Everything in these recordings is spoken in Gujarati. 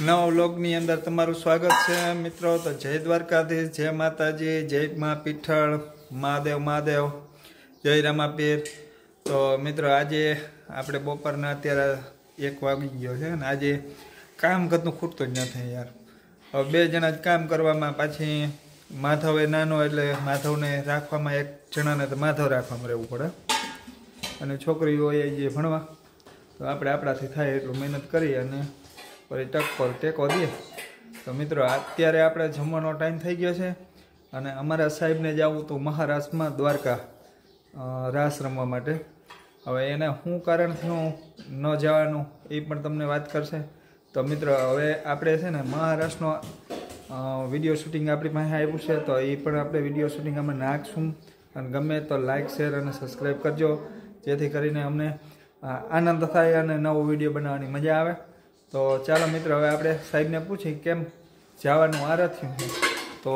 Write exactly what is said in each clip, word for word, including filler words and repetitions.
નવા વ્લોગની અંદર તમારું સ્વાગત છે મિત્રો। તો જય દ્વારકાધીશ, જય માતાજી, જય મા પીઠળ, મહાદેવ મહાદેવ, જય રામાપીર। તો મિત્રો આજે આપણે બપોરના અત્યારે એક વાગી ગયો છે ને આજે કામ કરતું ખૂટતું જ નથી યાર। હવે બે જણા જ કામ કરવામાં, પાછી માધવ એ નાનો એટલે માધવને રાખવામાં એક જણાને તો માધવ રાખવામાં રહેવું પડે, અને છોકરીઓ એ જે ભણવા, તો આપણે આપણાથી થાય એટલું મહેનત કરી અને પછી ટક પર ટેકો દે। તો મિત્રો અત્યારે આપણે જમવાનો ટાઈમ થઈ ગયો છે અને અમારા સાહેબને જવું હતું મહારાષ્ટ્રમાં દ્વારકા રાસ રમવા માટે। હવે એને શું કારણથી હું ન જવાનું એ પણ તમને વાત કરશે। તો મિત્રો હવે આપણે છે ને મહારાષ્ટ્રનો વિડીયો શૂટિંગ આપણી પાસે આવ્યું છે, તો એ પણ આપણે વિડીયો શૂટિંગ અમે નાખશું, અને ગમે તો લાઇક શેર અને સબસ્ક્રાઈબ કરજો, જેથી કરીને અમને આનંદ થાય અને નવો વિડીયો બનાવવાની મજા આવે। તો ચાલો મિત્રો હવે આપણે સાહેબને પૂછી કેમ જવાનું આ થયું છે। તો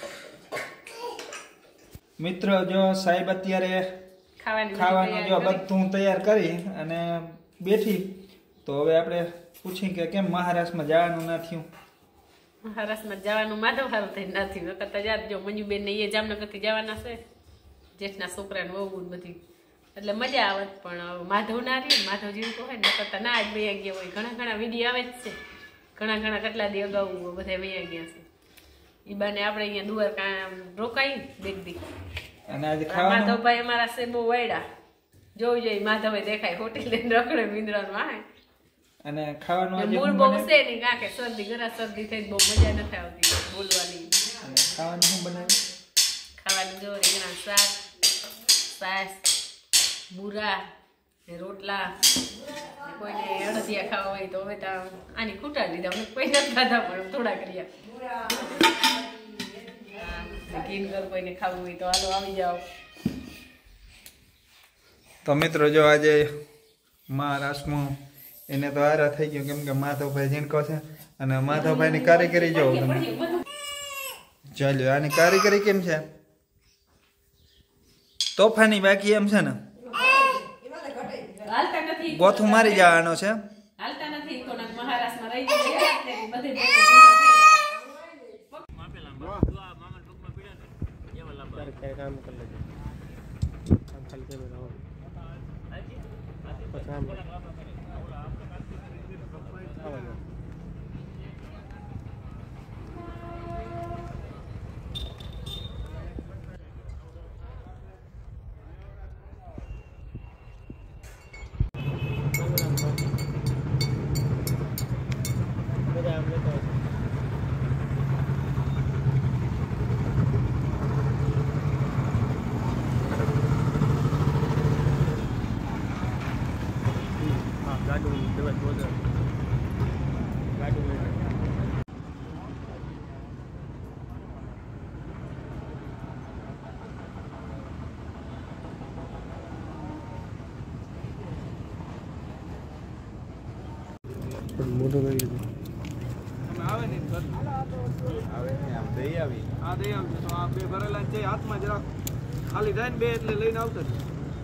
મિત્રો જો સાહેબ અત્યારે ખાવાનું જો બધું તૈયાર કરી અને બેઠી, તો હવે આપણે પૂછી કે કેમ મહારાષ્ટ્રમાં જવાનું ના થયું। મહારાષ્ટ્રમાં જવાનું માધવ હાલ થઈ નથી, નકર યાદ જો મંજુબેન ને એ જામનગરથી જવાના છે, જેઠના છોકરાને વહુ બધી, એટલે મજા આવત, પણ માધવ ના રહી, માધવ જેવું તો હોય ને કરતા ના જ વૈયા ગયા હોય। ઘણા ઘણા વિડીયો આવે જ છે, ઘણા ઘણા કેટલા દી અગાઉ બધા વૈયા ગયા છે। એ બાને આપણે અહીંયા દ્વારકા રોકાઈ બેગ દી, માધવભાઈ અમારા છે બહુ વાયડા, જોઈ જોઈ માધવે દેખાય હોટેલ લઈને રખડે મીંદડાનું આ અને ખાવાનું મૂળ બહુ છે નહીં, કારણ કે શરદી ગરા શરદી થઈ બહુ મજા નથી આવતી બોલવાની। ખાવાનું શું બનાવ્યું? ખાવાનું જો રીંગણા શાક, છાશ, બુરા, રોટલા, કોઈને અડદિયા ખાવા હોય તો હવે તો આની ખૂટા લીધા, અમે કોઈ નથી ખાધા પણ થોડા કર્યા। ઘીનગર કોઈને ખાવું હોય તો હાલો આવી જાઓ। તો મિત્રો જો આજે મહારાષ્ટ્રમાં એને તો આરા થઈ ગયો, કેમ કે માધવભાઈ ઝીણકો છે અને માધવભાઈની કારીગરી જો ચાલ્યો, આની કારીગરી કેમ છે? તોફાની બાકી એમ છે ને, ગોથું મારી જવાનો છે। હાલતા નથી તો મહારાષ્ટ્રમાં રહી જાય બધે काम कर लेते हम हल्के में रहो पचाम मोटो नहीं है આવે ને આવે ને આમ દઈ આવી આ દઈ આવી તો આ બે ભરેલા છે હાથમાં જરા ખાલી થાય ને બે એટલે લઈને આવતા જ।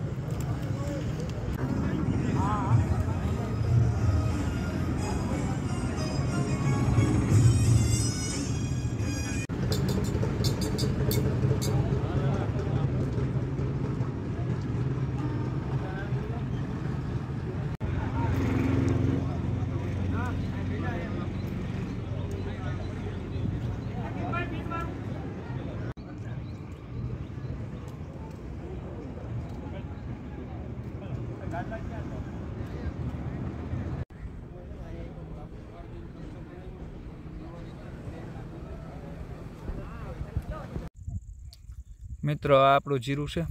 મિત્રો આ આપણું જીરું છે,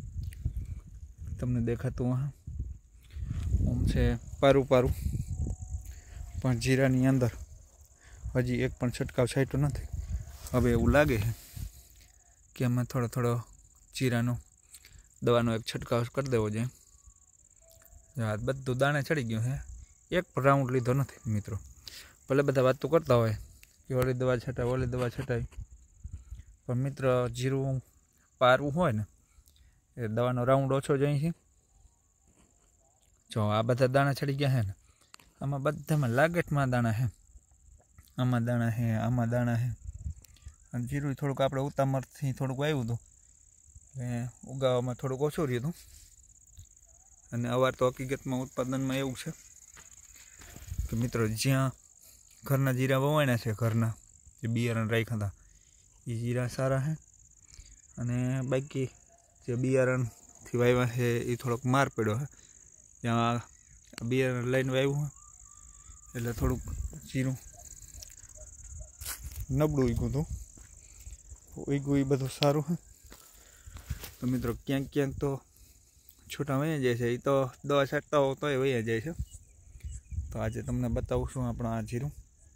તમને દેખાતું આમ છે પારું પારું, પણ જીરાની અંદર હજી એક પણ છંટકાવ છાંટ્યો નથી। હવે એવું લાગે છે કે અમે થોડો થોડો જીરાનો દવાનો એક છંટકાવ કરી દેવો જોઈએ। આ બધું દાણે ચડી ગયું છે, એક પણ રાઉન્ડ લીધો નથી મિત્રો। ભલે બધા વાતો કરતા હોય કે ઓલી દવા છટાય ઓલી દવા છટાય, પણ મિત્ર જીરું પારવું હોય ને એ દવાનો રાઉન્ડ ઓછો જાય છે। જો આ બધા દાણા ચડી ગયા છે ને, આમાં બધામાં લાગેટમાં દાણા છે, આમાં દાણા છે, આમાં દાણા છે. અને જીરું થોડુંક આપણે ઉતામળથી થોડુંક વાવ્યું હતું એટલે ઉગાવવામાં થોડુંક ઓછું રહ્યું હતું. અને અવાર તો હકીકતમાં ઉત્પાદનમાં એવું છે કે મિત્રો જ્યાં ઘરના જીરા વવાણ્યા છે, ઘરના જે બિયારણ રાખ્યા હતા એ જીરા સારા છે. અને બાકી જે બિયારણથી વાવ્યા છે એ થોડોક માર પડ્યો છે. ત્યાં બિયારણ લઈને વાવ્યું એટલે થોડુંક જીરું નબળું ઉગ્યું હતું. ઉગ્યું એ બધું સારું છે. તો મિત્રો ક્યાંક ક્યાંક તો છૂટા વહી જાય છે, એ તો દવા છાંટતા હો તો એ વહી જાય છે. તો આજે તમને બતાવું છું આપણું આ જીરું.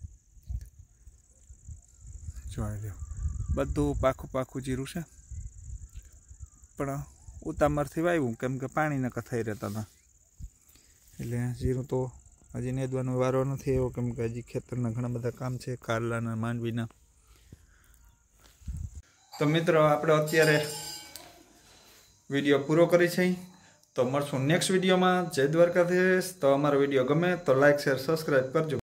જોઈ લો બધું પાખું પાખું જીરું છે, પણ ઉતામળથી વાવ્યું કેમ કે પાણી નકા થઈ રહેતા હતા એટલે જીરું તો હજી નેદવાનો વારો નથી એવો, કેમ કે હજી ખેતરના ઘણા બધા કામ છે, કારલાના માંડવીના. તો મિત્રો આપણે અત્યારે વિડીયો પૂરો કરી છે. તો મળશું નેક્સ્ટ વિડીયોમાં. જય દ્વારકાધીશ. તો અમારો વિડીયો ગમે તો લાઈક શેર સબસ્ક્રાઈબ કરજો.